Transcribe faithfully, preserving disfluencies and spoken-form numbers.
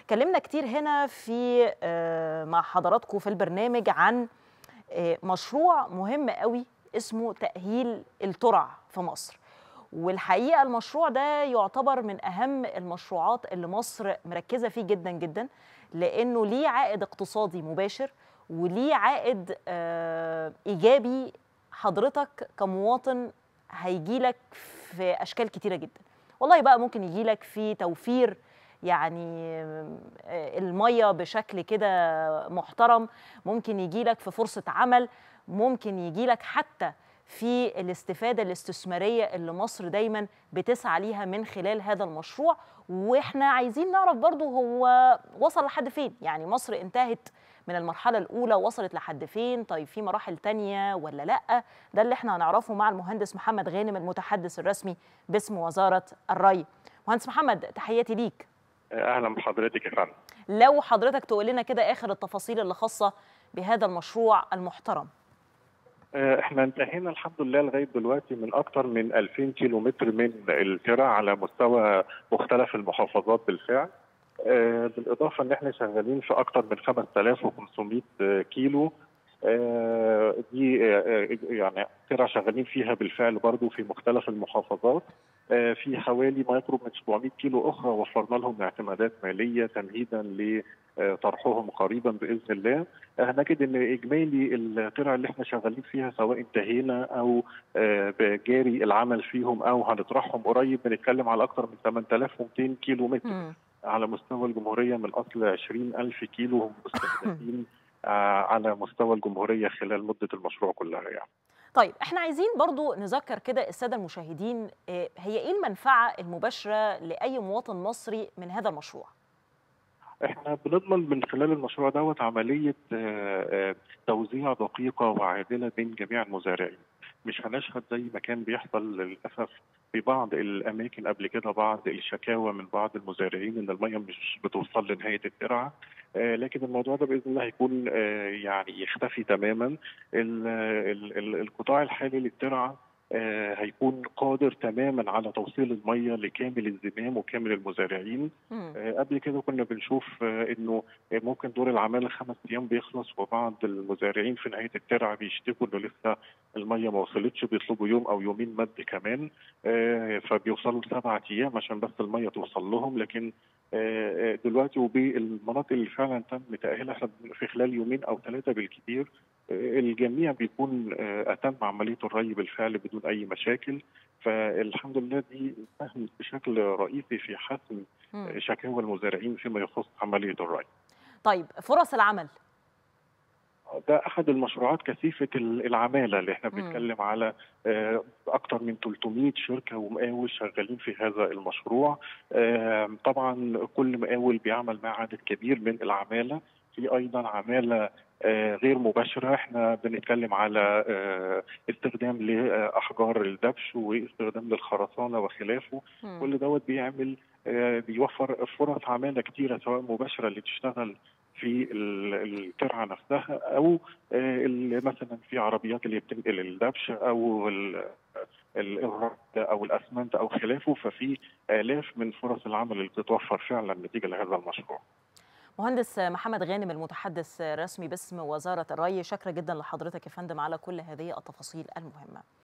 اتكلمنا كتير هنا في مع حضراتكم في البرنامج عن مشروع مهم قوي اسمه تأهيل الترع في مصر. والحقيقة المشروع ده يعتبر من أهم المشروعات اللي مصر مركزة فيه جدا جدا، لأنه ليه عائد اقتصادي مباشر وليه عائد إيجابي. حضرتك كمواطن هيجيلك في أشكال كتيرة جدا، والله بقى ممكن يجيلك في توفير يعني المية بشكل كده محترم، ممكن يجيلك في فرصة عمل، ممكن يجيلك حتى في الاستفادة الاستثمارية اللي مصر دايما بتسعى ليها من خلال هذا المشروع. واحنا عايزين نعرف برضو هو وصل لحد فين، يعني مصر انتهت من المرحلة الأولى وصلت لحد فين؟ طيب في مراحل تانية ولا لأ؟ ده اللي احنا هنعرفه مع المهندس محمد غانم المتحدث الرسمي باسم وزارة الري. مهندس محمد، تحياتي ليك. اهلا بحضرتك يا فندم. لو حضرتك تقول لنا كده اخر التفاصيل اللي خاصه بهذا المشروع المحترم. احنا انتهينا الحمد لله لغايه دلوقتي من اكثر من ألفين كيلو متر من الترع على مستوى مختلف المحافظات بالفعل. بالاضافه ان احنا شغالين في اكثر من خمسة آلاف وخمسمائة كيلو. دي يعني ترع شغالين فيها بالفعل برضو في مختلف المحافظات. في حوالي ما يقرب من سبعمائة كيلو اخرى وفرنا لهم اعتمادات ماليه تمهيدا لطرحهم قريبا باذن الله. هنجد ان اجمالي الترع اللي احنا شغالين فيها سواء انتهينا او جاري العمل فيهم او هنطرحهم قريب بنتكلم على اكثر من ثمانية آلاف ومئتين كيلو متر م. على مستوى الجمهوريه من اصل عشرين ألف كيلو هم مستهدفين على مستوى الجمهوريه خلال مده المشروع كلها يعني. طيب احنا عايزين برضو نذكر كده الساده المشاهدين، هي ايه المنفعه المباشره لاي مواطن مصري من هذا المشروع؟ احنا بنضمن من خلال المشروع دوت عمليه توزيع دقيقه وعادله بين جميع المزارعين. مش هنشهد زي ما كان بيحصل للاسف في بعض الاماكن قبل كده بعض الشكاوى من بعض المزارعين ان الميه مش بتوصل لنهايه الترعه، آه لكن الموضوع ده باذن الله هيكون آه يعني يختفي تماما. ال ال ال القطاع الحالي للترعه آه هيكون قادر تماما على توصيل الميه لكامل الزمام وكامل المزارعين. آه قبل كده كنا بنشوف آه انه ممكن دور العماله خمس ايام بيخلص وبعض المزارعين في نهايه الترعه بيشتكوا انه لسه الميه ما وصلتش، بيطلبوا يوم او يومين مد كمان، آه فبيوصلوا لسبعة ايام عشان بس الميه توصل لهم. لكن آه دلوقتي وبالمناطق اللي فعلا تم تاهيلها احنا في خلال يومين او ثلاثه بالكثير الجميع بيكون اتم عمليه الري بالفعل بدون اي مشاكل. فالحمد لله دي ساهمت بشكل رئيسي في حسم شكاوى المزارعين فيما يخص عمليه الري. طيب فرص العمل ده احد المشروعات كثيفه العماله اللي احنا بنتكلم على اكثر من ثلاثمائة شركه ومقاول شغالين في هذا المشروع. طبعا كل مقاول بيعمل مع عدد كبير من العماله، في ايضا عماله غير مباشره احنا بنتكلم على استخدام لاحجار الدبش واستخدام للخرسانه وخلافه. م. كل دوت بيعمل بيوفر فرص عماله كثيره سواء مباشره اللي تشتغل في الترعه نفسها او مثلا في عربيات اللي بتنقل الدبش او الإغراق او الاسمنت او خلافه. ففي الاف من فرص العمل اللي بتتوفر فعلا نتيجه لهذا المشروع. مهندس محمد غانم المتحدث الرسمي باسم وزاره الري، شكرا جدا لحضرتك يا فندم على كل هذه التفاصيل المهمه.